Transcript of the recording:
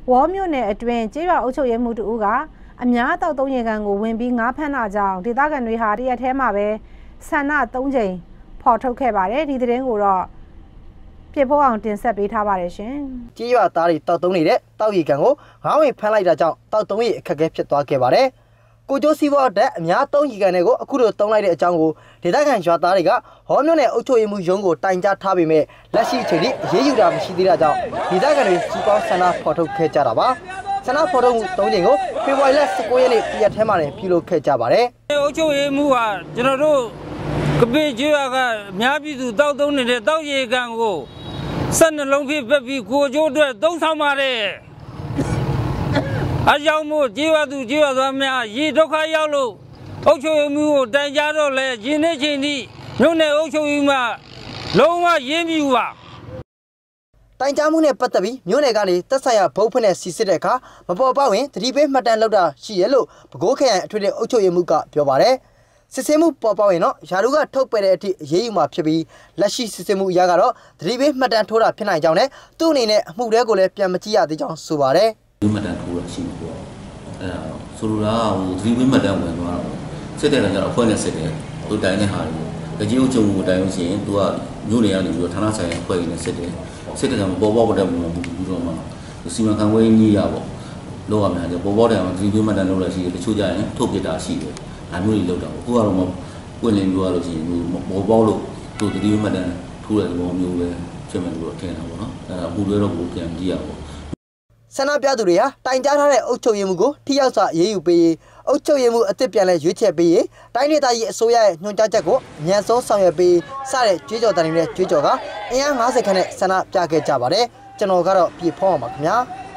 ဝေါ်မြို့နယ်အတွင်းကျေးရွာအုပ်ချုပ်ရေးမှူးတူဦးကအများတောက်သုံးရေကန်ကိုဝင်ပြီးငါးဖမ်းတာကြောင့်ဒေသခံတွေဟာတရက်ထဲမှာပဲဆန္ဒ3 ကြိမ်ဖော်ထုတ်ခဲ့ပါတယ်ဒီသတင်းကိုတော့ပြဖို့အောင်တင်ဆက်ပေးထားပါတယ်ရှင်ကျေးရွာသားတွေတောက်သုံးနေတဲ့တောက်ရေကန်ကိုငါးဝင်ဖမ်းလိုက်တာကြောင့်တောက်သုံးရေအခက်အခဲဖြစ်သွားခဲ့ပါတယ်ကိုကျိုးစီးပွားတဲ့အများသုံးရေကန်တွေကိုအခုလိုတုံးလိုက်တဲ့အကြောင်းကိုဒေသခံရွာသားတွေကဟောမြို့နယ်အုပ်ချုပ်ရေးမှူးရုံးကိုတိုင်ကြားထားပေမဲ့လက်ရှိအချိန်ထိအရေးယူတာမရှိသေးတာကြောင့်ဒေသခံတွေစီးပွားဆန္ဒဖော်ထုတ်ခဲ့ကြတာပါဆန္ဒဖော်ထုတ်မှု3 ကြိမ်ကိုဖေဖော်ဝါရီလ19 ရက်နေ့တရက်ထဲမှာပြုလုပ်ခဲ့ကြပါတယ်အုပ်ချုပ်ရေးမှူးကကျွန်တော်တို့ကပိကျွောကအများပြည်သူတောက်သုံးနေတဲ့တောက်ရေကန်ကို12 လုံးဖြစ်ပက်ပြီးကိုကျိုးအတွက်သုံးဆောင်ပါတယ်အကြောင်းမို့ကျေးရွာသူကျေးရွာသားများရေဒုက္ခရောက်လို့အုပ်ချုပ်ရေးမှူးကိုတိုင်ကြားတော့လဲရင်းနေချင်းဒီမြို့နယ်အုပ်ချုပ်ရေးမှလုံးဝရင်းမြူပါတိုင်ကြားမှုနဲ့ပတ်သက်ပြီးမြို့နယ်ကနေတက်ဆိုင်ရာဘုတ်ဖွင့်နဲ့စီစစ်တဲ့အခါမပေါ်ပေါက်ရင်သတိပေးမှတ်တမ်းလုပ်တာရှိရလို့ပဲခူးခရိုင်အထွေထွေအုပ်ချုပ်ရေးမှူးကပြောပါတယ်စစ်ဆေးမှုပေါ်ပေါက်ရင်တော့ယာရုကထုတ်ပယ်တဲ့အထိအရေးယူမှာဖြစ်ပြီးလက်ရှိစစ်ဆေးမှုအရကတော့သတိပေးမှတ်တမ်းထိုးတာဖြစ်နိုင်ကြောင်းနဲ့သူ့အနေနဲ့အမှုတွေကိုလည်းပြန်မကြည့်ရသေးကြောင်းဆိုပါတယ်မှတ်တမ်းထိုးတာရှိမှာပေါ့အဲ့ဒါဆိုလိုတာဟိုသတိပေးမှတ်တမ်းဝင်သွားတော့စစ်တဲ့ကကြတော့အဖွဲ့နဲ့စစ်တယ်သူတိုင်တဲ့ဟာတွေကြေးဥချုံကိုတိုင်လို့ရှိရင်သူကမြို့နယ်ကနေပြီးတော့ဌာနဆိုင်ရာအဖွဲ့တွေနဲ့စစ်တယ်စစ်တဲ့ကမှာပေါ်ပေါက်တဲ့ပုံစံပြီးတော့မှစီမံခန့်ခွဲကြီးရပေါ့လောက်ရမယ်ပေါ်ပေါက်တဲ့မှာသတိပေးမှတ်တမ်းလုပ်လို့ရှိတယ်တချို့ကြရင်ထုတ်ပြတာရှိတယ်ဒါမျိုးတွေလုပ်တာပေါ့အခုကတော့ပွင့်လင်းပြောရလို့ရှိရင်ပေါ်ပေါက်လို့သူသတိပေးမှတ်တမ်းထိုးတဲ့ပုံမျိုးပဲဖြစ်မယ်လို့ထင်တာပေါ့နော်အဲ့ဒါအမှုတွေတော့ကိုပြန်ကြည့်ရပါဆန္ဒပြသူတွေဟာတိုင်ကြားထားတဲ့အုပ်ချုပ်ရေးမှူးကိုထိရောက်စွာအေးအေးယူပေးရေးအုပ်ချုပ်ရေးမှူးအသစ်ပြန်လဲရွေးချယ်ပေးရေးတိုင်းဒေသကြီးအစိုးရရဲ့ညွှန်ကြားချက်ကိုအမြန်ဆုံးဆောင်ရွက်ပေးစတဲ့ကြွေးကြော်တန်တွေနဲ့ကြွေးကြော်ကအင်အား50ခန့်နဲ့ဆန္ဒပြခဲ့ကြပါတယ်ကျွန်တော်ကတော့ပြေဖောင်းအောင်ပါခင်ဗျာ